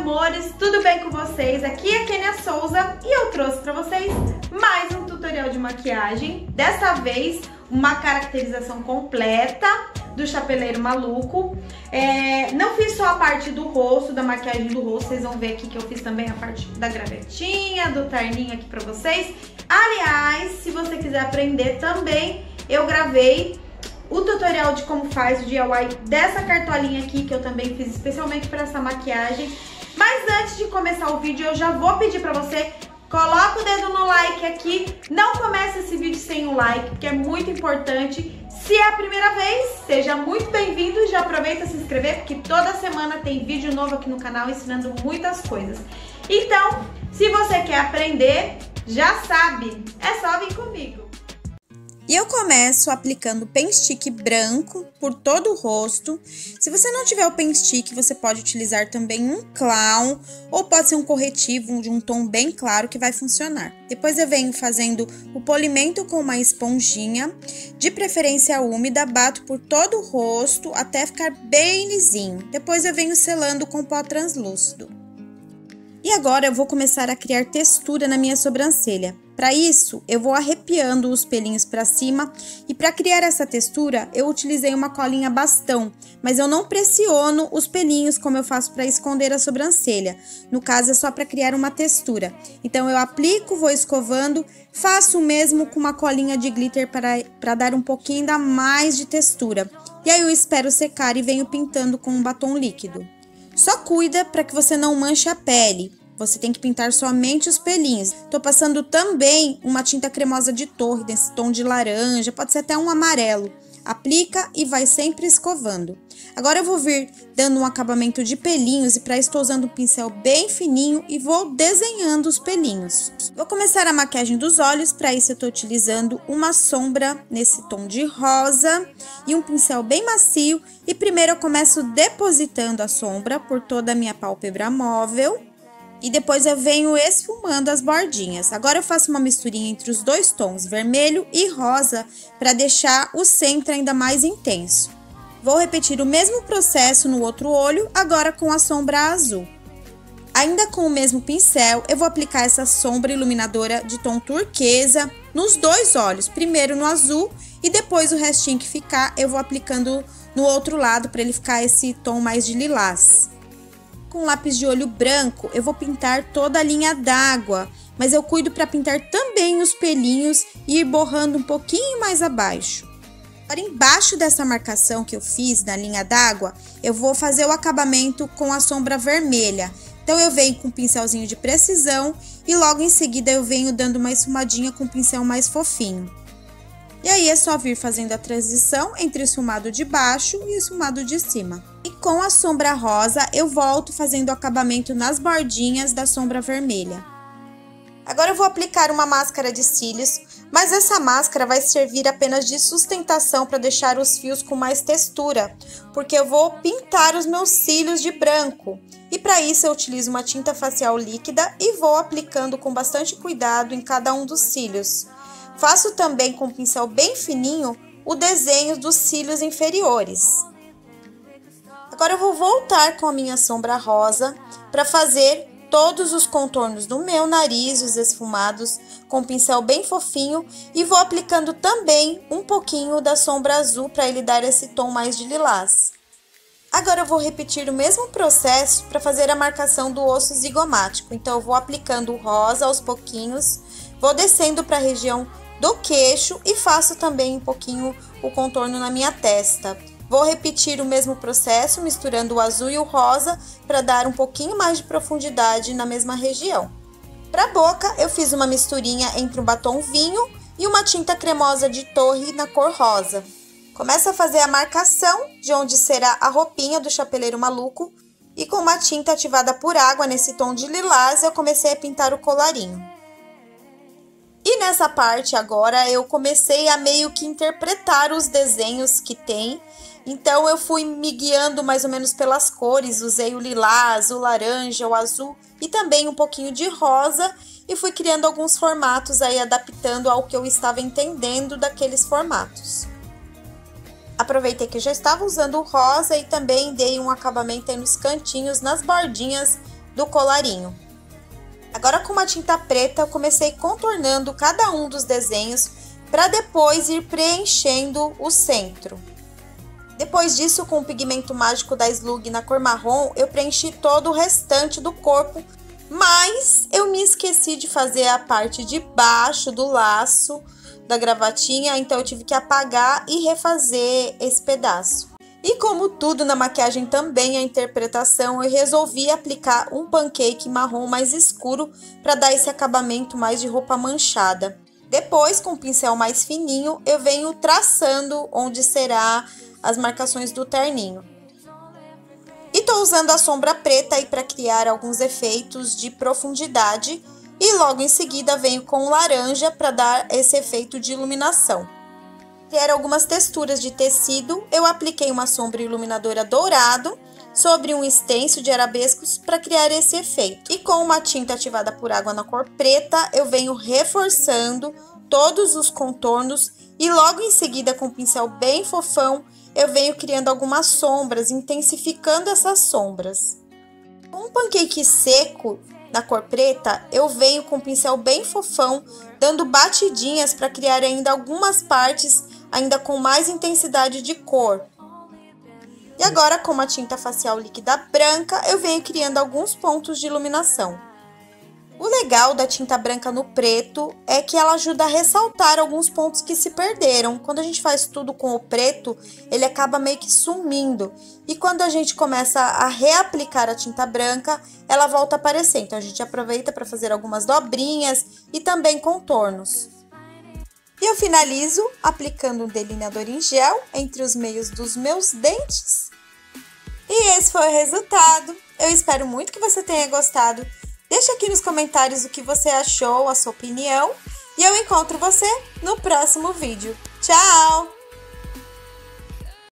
amores, tudo bem com vocês? Aqui é a Kênia Souza e eu trouxe pra vocês mais um tutorial de maquiagem. Dessa vez, uma caracterização completa do Chapeleiro Maluco. Não fiz só a parte do rosto, da maquiagem do rosto, vocês vão ver aqui que eu fiz também a parte da gravetinha, do terninho aqui pra vocês. Aliás, se você quiser aprender também, eu gravei o tutorial de como faz o DIY dessa cartolinha aqui, que eu também fiz especialmente para essa maquiagem. Mas antes de começar o vídeo, eu já vou pedir para você, coloca o dedo no like aqui. Não comece esse vídeo sem o like, porque é muito importante. Se é a primeira vez, seja muito bem-vindo. Já aproveita a se inscrever, porque toda semana tem vídeo novo aqui no canal ensinando muitas coisas. Então, se você quer aprender, já sabe, é só vir comigo. E eu começo aplicando pen stick branco por todo o rosto. Se você não tiver o pen stick, você pode utilizar também um clown ou pode ser um corretivo de um tom bem claro que vai funcionar. Depois eu venho fazendo o polimento com uma esponjinha, de preferência úmida, bato por todo o rosto até ficar bem lisinho. Depois eu venho selando com pó translúcido. E agora eu vou começar a criar textura na minha sobrancelha. Para isso, eu vou arrepiando os pelinhos para cima e para criar essa textura, eu utilizei uma colinha bastão, mas eu não pressiono os pelinhos como eu faço para esconder a sobrancelha. No caso, é só para criar uma textura. Então, eu aplico, vou escovando, faço o mesmo com uma colinha de glitter para dar um pouquinho ainda mais de textura. E aí eu espero secar e venho pintando com um batom líquido. Só cuida para que você não manche a pele. Você tem que pintar somente os pelinhos. Tô passando também uma tinta cremosa de torre, desse tom de laranja, pode ser até um amarelo. Aplica e vai sempre escovando. Agora eu vou vir dando um acabamento de pelinhos e para isso estou usando um pincel bem fininho e vou desenhando os pelinhos. Vou começar a maquiagem dos olhos, para isso eu estou utilizando uma sombra nesse tom de rosa e um pincel bem macio. E primeiro eu começo depositando a sombra por toda a minha pálpebra móvel. E depois eu venho esfumando as bordinhas. Agora eu faço uma misturinha entre os dois tons, vermelho e rosa, para deixar o centro ainda mais intenso. Vou repetir o mesmo processo no outro olho, agora com a sombra azul. Ainda com o mesmo pincel, eu vou aplicar essa sombra iluminadora de tom turquesa nos dois olhos. Primeiro no azul e depois o restinho que ficar eu vou aplicando no outro lado para ele ficar esse tom mais de lilás. Com lápis de olho branco, eu vou pintar toda a linha d'água, mas eu cuido para pintar também os pelinhos e ir borrando um pouquinho mais abaixo. Agora, embaixo dessa marcação que eu fiz na linha d'água, eu vou fazer o acabamento com a sombra vermelha. Então, eu venho com um pincelzinho de precisão e logo em seguida eu venho dando uma esfumadinha com um pincel mais fofinho. E aí, é só vir fazendo a transição entre o esfumado de baixo e o esfumado de cima. E com a sombra rosa, eu volto fazendo o acabamento nas bordinhas da sombra vermelha. Agora eu vou aplicar uma máscara de cílios, mas essa máscara vai servir apenas de sustentação para deixar os fios com mais textura, porque eu vou pintar os meus cílios de branco. E para isso eu utilizo uma tinta facial líquida e vou aplicando com bastante cuidado em cada um dos cílios. Faço também com um pincel bem fininho o desenho dos cílios inferiores. Agora eu vou voltar com a minha sombra rosa para fazer todos os contornos do meu nariz, os esfumados, com um pincel bem fofinho. E vou aplicando também um pouquinho da sombra azul para ele dar esse tom mais de lilás. Agora eu vou repetir o mesmo processo para fazer a marcação do osso zigomático. Então eu vou aplicando o rosa aos pouquinhos, vou descendo para a região do queixo e faço também um pouquinho o contorno na minha testa. Vou repetir o mesmo processo, misturando o azul e o rosa para dar um pouquinho mais de profundidade na mesma região. Para a boca, eu fiz uma misturinha entre um batom vinho e uma tinta cremosa de torre na cor rosa. Começo a fazer a marcação de onde será a roupinha do Chapeleiro Maluco e com uma tinta ativada por água nesse tom de lilás eu comecei a pintar o colarinho. E nessa parte agora eu comecei a meio que interpretar os desenhos que tem. Então eu fui me guiando mais ou menos pelas cores, usei o lilás, o laranja, o azul e também um pouquinho de rosa. E fui criando alguns formatos aí, adaptando ao que eu estava entendendo daqueles formatos. Aproveitei que eu já estava usando o rosa e também dei um acabamento aí nos cantinhos, nas bordinhas do colarinho. Agora com uma tinta preta eu comecei contornando cada um dos desenhos para depois ir preenchendo o centro. Depois disso, com o pigmento mágico da Slug na cor marrom, eu preenchi todo o restante do corpo, mas eu me esqueci de fazer a parte de baixo do laço da gravatinha, então eu tive que apagar e refazer esse pedaço. E como tudo na maquiagem também é interpretação, eu resolvi aplicar um pancake marrom mais escuro para dar esse acabamento mais de roupa manchada. Depois, com o pincel mais fininho, eu venho traçando onde será as marcações do terninho. E tô usando a sombra preta aí para criar alguns efeitos de profundidade. E logo em seguida venho com o laranja para dar esse efeito de iluminação. Para criar algumas texturas de tecido, eu apliquei uma sombra iluminadora dourado sobre um stencil de arabescos para criar esse efeito. E com uma tinta ativada por água na cor preta, eu venho reforçando todos os contornos e logo em seguida com um pincel bem fofão, eu venho criando algumas sombras, intensificando essas sombras. Com um pancake seco na cor preta, eu venho com um pincel bem fofão, dando batidinhas para criar ainda algumas partes ainda com mais intensidade de cor. E agora, com uma tinta facial líquida branca, eu venho criando alguns pontos de iluminação. O legal da tinta branca no preto é que ela ajuda a ressaltar alguns pontos que se perderam. Quando a gente faz tudo com o preto, ele acaba meio que sumindo. E quando a gente começa a reaplicar a tinta branca, ela volta a aparecer. Então a gente aproveita para fazer algumas dobrinhas e também contornos. E eu finalizo aplicando um delineador em gel entre os meios dos meus dentes. E esse foi o resultado. Eu espero muito que você tenha gostado. Deixa aqui nos comentários o que você achou, a sua opinião. E eu encontro você no próximo vídeo. Tchau!